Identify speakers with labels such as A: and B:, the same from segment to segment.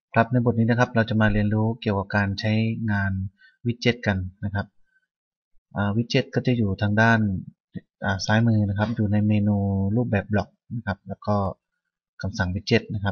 A: ครับในบทนี้นะครับเราจะมาเรียนรู้เกี่ยวกับการใช้งานวิดเจ็ตกันนะครับวิดเจ็ตก็จะอยู่ทางด้านซ้ายมือนะครับอยู่ในเมนูรูปแบบบล็อกนะครับแล้วก็คำสั่งวิดเจ็ตนะครับ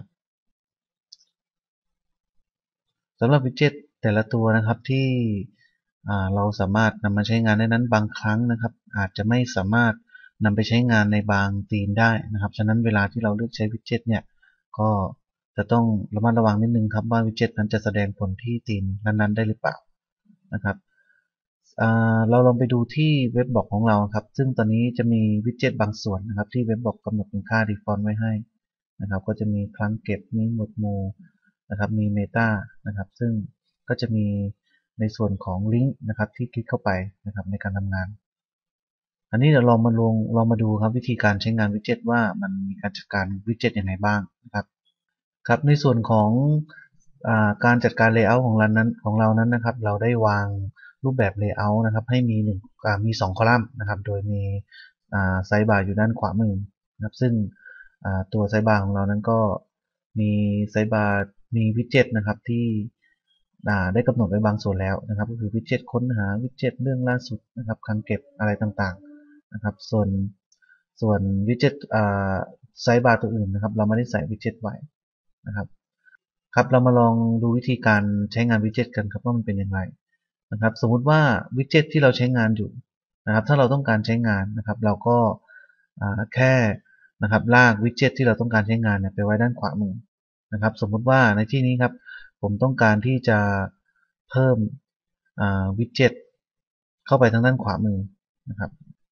A: สำหรับวิดเจ็ตแต่ละตัวนะครับที่เราสามารถนำมาใช้งานได้นั้นบางครั้งนะครับอาจจะไม่สามารถนำไปใช้งานในบางธีมได้นะครับฉะนั้นเวลาที่เราเลือกใช้วิดเจ็ตเนี่ยก็จะต้องระมัดระวังนิดนึงครับว่าวิดเจ็ตนั้นจะแสดงผลที่ธีมนั้นๆได้หรือเปล่านะครับเราลองไปดูที่เว็บบล็อกของเราครับซึ่งตอนนี้จะมีวิดเจ็ตบางส่วนนะครับที่เว็บบล็อกกำหนดเป็นค่า default ไว้ให้นะครับก็จะมีคลังเก็บมีหมวดหมู่นะครับมีเมตานะครับซึ่งก็จะมีในส่วนของลิงก์นะครับที่คลิกเข้าไปนะครับในการทำงานอันนี้เดี๋ยวลองมาดูครับวิธีการใช้งานวิดเจ็ตว่ามันมีการจัดการวิดเจ็ตยังไงบ้างนะครับครับในส่วนของการจัดการ Layout ของเรานั้นนะครับเราได้วางรูปแบบ Layout นะครับให้มี2คอลัมน์นะครับโดยมีไซด์บาร์อยู่ด้านขวามือนะครับซึ่งตัวไซด์บาร์ของเรานั้นก็มีไซด์บาร์มีวิดเจ็ตนะครับที่ได้กำหนดไว้บางส่วนแล้วนะครับก็คือวิดเจ็ตค้นหาวิดเจ็ตเรื่องล่าสุดนะครับคลังเก็บอะไรต่างๆนะครับส่วนวิดเจ็ตไซด์บาร์ตัวอื่นนะครับเราไม่ได้ใส่วิดเจ็ตไว้นะครับครับเรามาลองดูวิธีการใช้งานวิดเจ็ตกันครับว่ามันเป็นอย่างไรนะครับสมมุติว่าวิดเจ็ตที่เราใช้งานอยู่นะครับถ้าเราต้องการใช้งานนะครับเราก็แค่นะครับลากวิดเจ็ตที่เราต้องการใช้งานเนี่ยไปไว้ด้านขวามือนะครับสมมุติว่าในที่นี้ครับผมต้องการที่จะเพิ่มวิดเจ็ตเข้าไปทางด้านขวามือนะครับ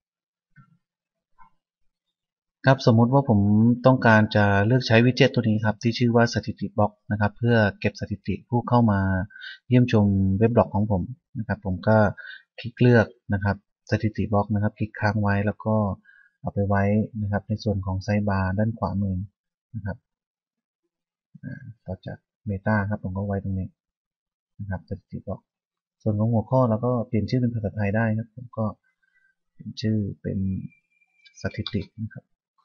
A: ครับสมมุติว่าผมต้องการจะเลือกใช้วิดเจ็ตตัวนี้ครับที่ชื่อว่าสถิติบล็อกนะครับเพื่อเก็บสถิติผู้เข้ามาเยี่ยมชมเว็บบล็อกของผมนะครับผมก็คลิกเลือกนะครับสถิติบล็อกนะครับคลิกค้างไว้แล้วก็เอาไปไว้นะครับในส่วนของไซด์บาร์ด้านขวามือนะครับต่อจากเมตาครับผมก็ไว้ตรงนี้นะครับสถิติบล็อกส่วนของหัวข้อเราก็เปลี่ยนชื่อเป็นภาษาไทยได้ครับผมก็เปลี่ยนชื่อเป็นสถิตินะครับ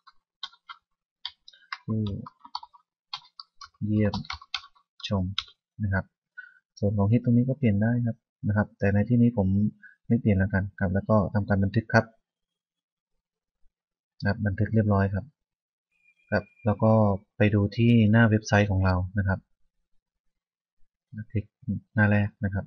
A: ผู้ เยี่ยมชมนะครับส่วนของฮิตตรงนี้ก็เปลี่ยนได้ครับนะครับแต่ในที่นี้ผมไม่เปลี่ยนแล้วกันครับแล้วก็ทำการบันทึกครับนะครับบันทึกเรียบร้อยครับครับแล้วก็ไปดูที่หน้าเว็บไซต์ของเรานะครับคลิกหน้าแรกนะครับ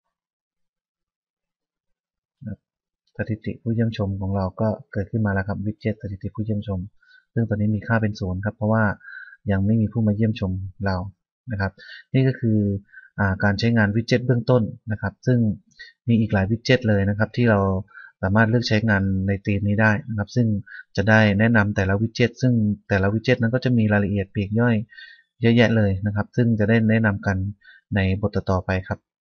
A: สถิติผู้เยี่ยมชมของเราก็เกิดขึ้นมาแล้วครับวิดเจ็ตสถิติผู้เยี่ยมชมซึ่งตอนนี้มีค่าเป็นศูนย์ครับเพราะว่ายังไม่มีผู้มาเยี่ยมชมเรานะครับนี่ก็คือการใช้งานวิดเจ็ตเบื้องต้นนะครับซึ่งมีอีกหลายวิดเจ็ตเลยนะครับที่เราสามารถเลือกใช้งานในธีมนี้ได้นะครับซึ่งจะได้แนะนำแต่ละวิดเจ็ตซึ่งแต่ละวิดเจ็ตนั้นก็จะมีรายละเอียดปลีกย่อยเยอะแยะเลยนะครับซึ่งจะได้แนะนำกันในบทต่อๆไปครับ